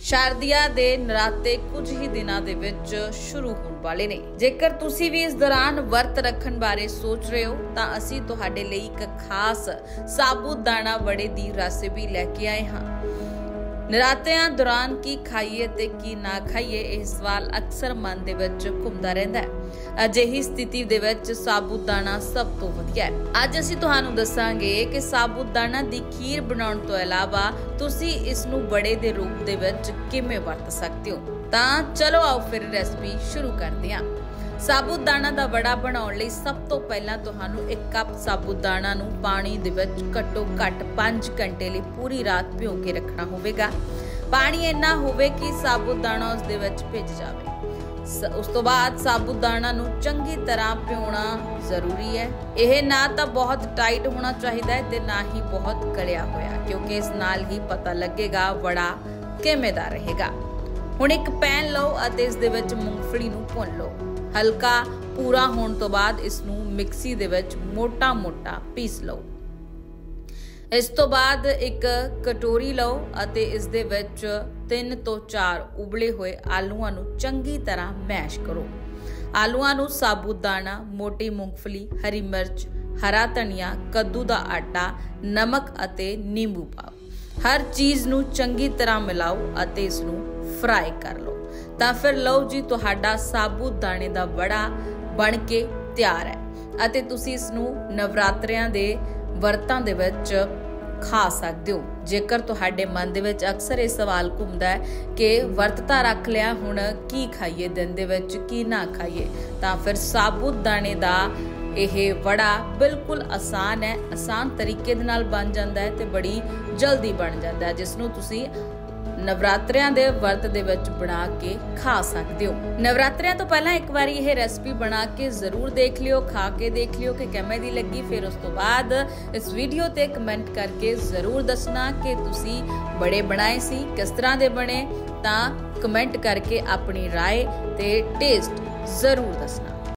शारदिया दे नराते कुछ ही दिनों दे विच शुरू होने वाले ने। जेकर तुसी भी इस दौरान वर्त रखन बारे सोच रहे हो तां असी तुहाडे लई एक खास साबूदाना वड़े दी रेसिपी लैके आए हां। नरातिਆਂ दौरान की खाइए ते की ना खाइए यह सवाल अक्सर मन दे विच घुमदा रहिंदा है। अजिही स्थिति दे विच साबूदाना सब तो वधिया है। अज असीं तुहानूं दस्सांगे कि साबूदाना दी खीर बनाउण तों इलावा तुसीं इस नूं बड़े दे रूप दे विच किवें वरत सकदे हो। तां चलो आओ फिर रेसिपी शुरू करदे हां। साबूदाना दा वड़ा बनाउण लई सब तो पहलां तुहानूं 1 कप साबूदाना नूं पानी दे विच घट्टो घट्ट 5 घंटे लई पूरी रात भिओ के रखना होवेगा। पानी इन्ना होवे कि साबूदाना उस दे विच भिज जावे। उस तो बाद साबूदाना नूं चंगी तरह भिओना जरूरी है। यह ना तो बहुत टाइट होना चाहिए है ते ना ही बहुत गलिया होया, क्योंकि इस नाल ही पता लगेगा वड़ा किवें दा रहेगा। हुण एक पैन लो अते इस दे विच मूंगफली नूं भुन लो। हल्का पूरा होने तो बाद इसनूं मिक्सी दे विच मोटा मोटा पीस लो। इस तो बाद एक कटोरी लो अते इस दे विच 3 तो 4 उबले हुए आलूआं नूं चंगी तरह मैश करो। आलूआं नूं साबूदाना, मोटी मूंगफली, हरी मिर्च, हरा धनिया, कद्दू दा आटा, नमक अते नींबू पाओ। हर चीज़ नूं चंगी तरह मिलाओ अते इसनूं फ्राई कर लो। तां फिर लो जी तुहाडा साबूदाने दा वड़ा बन के तैयार है अते तुसीं इसनूं नवरात्रियां दे वरतां दे विच खा सकदे हो। जेकर तुहाडे मन दे विच अक्सर ये सवाल घुमदा है कि वर्त तां रख लिया, हुण की खाइए, दिन दे विच की ना खाइए, तां फिर साबूदाने दा यह वड़ा बिल्कुल आसान है, आसान तरीके दे नाल बन जांदा है ते बड़ी जल्दी बन जांदा है, जिसनूं तुसीं नवरात्रियां दे वर्त दे विच बना के खा सकदे हो। नवरात्रियां तो पहला एक बार यह रेसिपी बना के जरूर देख लियो, खा के देख लियो कि किवें दी लगी। फिर उस तो बाद इस वीडियो ते कमेंट करके जरूर दसना कि तुसी बड़े बनाए सी, किस तरह दे बने। तां कमेंट करके अपनी राय ते टेस्ट जरूर दसना।